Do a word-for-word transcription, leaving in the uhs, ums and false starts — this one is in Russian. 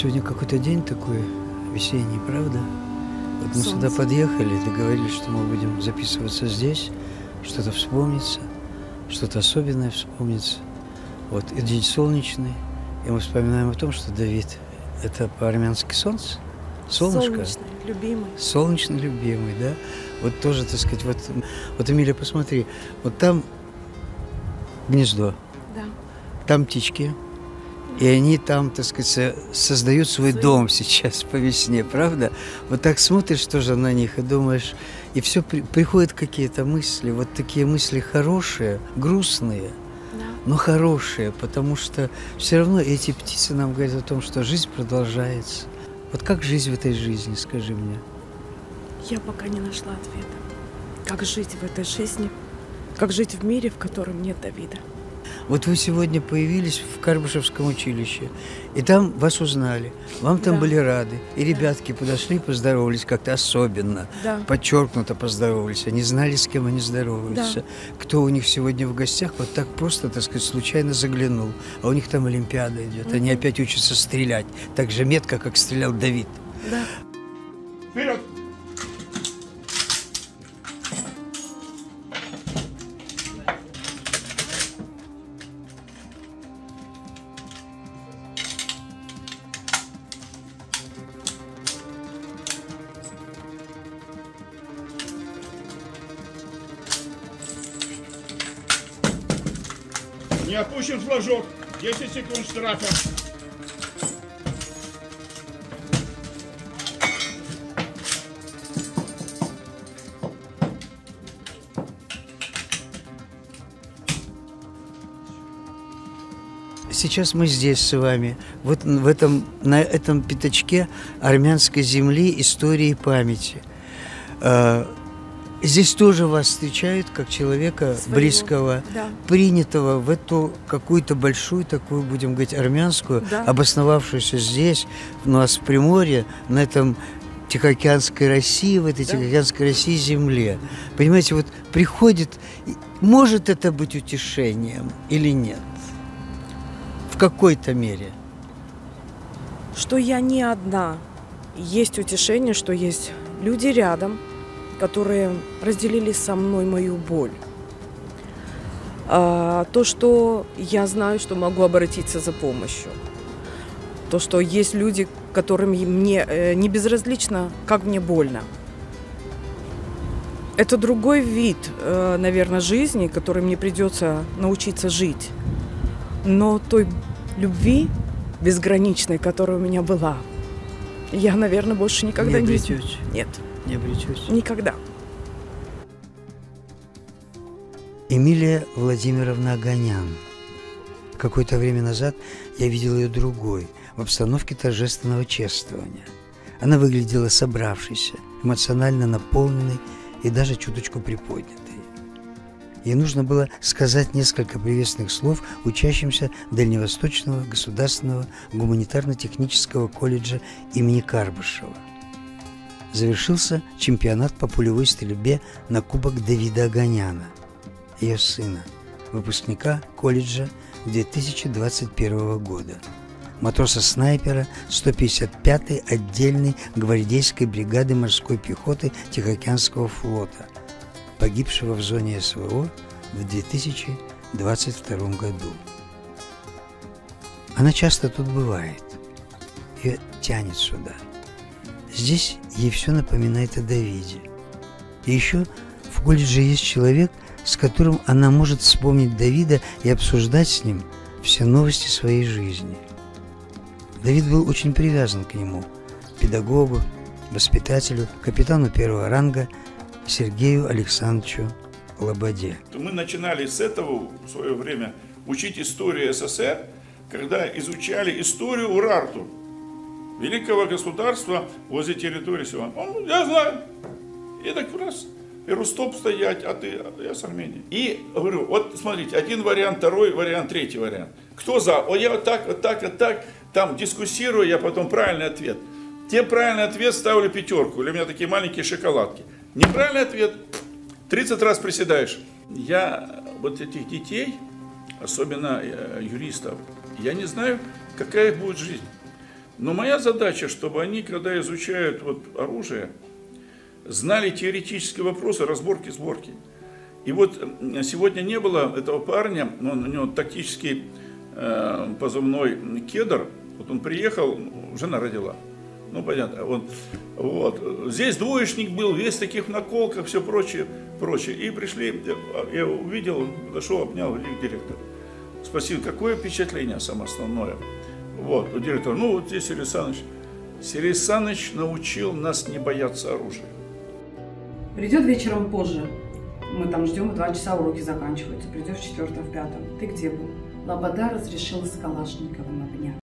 Сегодня какой-то день такой весенний, правда? Вот мы Солнце. сюда подъехали, договорились, что мы будем записываться здесь, что-то вспомнится, что-то особенное вспомнится. Вот, и день солнечный, и мы вспоминаем о том, что Давид – это по-армянски солнце, солнышко. Солнечный, любимый. Солнечный, любимый, да? Вот тоже, так сказать, вот, вот, Эмилия, посмотри, вот там гнездо, Да. там птички. И они там, так сказать, создают свой Свой. дом сейчас по весне, правда? Вот так смотришь тоже на них и думаешь, и все при, приходят какие-то мысли, вот такие мысли хорошие, грустные, Да. но хорошие, потому что все равно эти птицы нам говорят о том, что жизнь продолжается. Вот как жизнь в этой жизни, скажи мне? Я пока не нашла ответа. Как жить в этой жизни? Как жить в мире, в котором нет Давида? Вот вы сегодня появились в Карбышевском училище, и там вас узнали, вам там Да. были рады, и ребятки подошли, поздоровались как-то особенно, Да. подчеркнуто поздоровались, они знали, с кем они здороваются, Да. кто у них сегодня в гостях, вот так просто, так сказать, случайно заглянул, а у них там Олимпиада идет, они Мгм. опять учатся стрелять, так же метко, как стрелял Давид. Да. Вперед! Не опущен флажок. десять секунд штрафа. Сейчас мы здесь с вами, вот в этом, на этом пятачке армянской земли, истории и памяти. А, Здесь тоже вас встречают как человека Своего. близкого, Да. принятого в эту какую-то большую, такую, будем говорить, армянскую, Да. обосновавшуюся здесь, у нас в Приморье, на этом Тихоокеанской России, в этой Да. Тихоокеанской России земле. Понимаете, вот приходит, и может это быть утешением или нет? В какой-то мере. Что я не одна. Есть утешение, что есть люди рядом, которые разделили со мной мою боль. А, то, что я знаю, что могу обратиться за помощью. То, что есть люди, которым мне э, не безразлично, как мне больно. Это другой вид, э, наверное, жизни, который мне придется научиться жить. Но той любви безграничной, которая у меня была, я, наверное, больше никогда Не не... обретете. Нет, Не обретете. никогда. Эмилия Владимировна Оганян. Какое-то время назад я видел ее другой, в обстановке торжественного чествования. Она выглядела собравшейся, эмоционально наполненной и даже чуточку приподнятой. Ей нужно было сказать несколько приветственных слов учащимся Дальневосточного государственного гуманитарно-технического колледжа имени Карбышева. Завершился чемпионат по пулевой стрельбе на Кубок Давида Оганяна, ее сына, выпускника колледжа две тысячи двадцать первого года, матроса-снайпера сто пятьдесят пятой отдельной гвардейской бригады морской пехоты Тихоокеанского флота, погибшего в зоне СВО в две тысячи двадцать втором году. Она часто тут бывает, ее тянет сюда. Здесь ей все напоминает о Давиде. И еще в колледже есть человек, с которым она может вспомнить Давида и обсуждать с ним все новости своей жизни. Давид был очень привязан к нему, педагогу, воспитателю, капитану первого ранга Сергею Александровичу Лободе. Мы начинали с этого в свое время учить историю СССР, когда изучали историю Урарту, великого государства возле территории Севана. Он, я знаю. И так раз, и Рустов стоять, а ты, а я с Армении. И говорю, вот смотрите, один вариант, второй вариант, третий вариант. Кто за? О, я вот так, вот так, вот так. Там дискуссирую, я потом правильный ответ. Те правильный ответ ставлю пятерку. Или у меня такие маленькие шоколадки. Неправильный ответ. тридцать раз приседаешь. Я вот этих детей, особенно юристов, я не знаю, какая будет жизнь. Но моя задача, чтобы они, когда изучают вот оружие, знали теоретические вопросы, разборки, сборки. И вот сегодня не было этого парня, он, у него тактический э, позывной «Кедр», вот он приехал, жена родила. Ну, понятно, он, вот. Здесь двоечник был, весь в таких наколках, все прочее, прочее. И пришли, я увидел, подошел, обнял директор. Спросил, какое впечатление самое основное? Вот, директор, ну, вот здесь Сергей Саныч. Сергей Саныч научил нас не бояться оружия. Придет вечером позже. Мы там ждем, в два часа уроки заканчиваются. Придет в четвертом, в пятом. Ты где был? Лобода разрешил с Калашниковым обнять.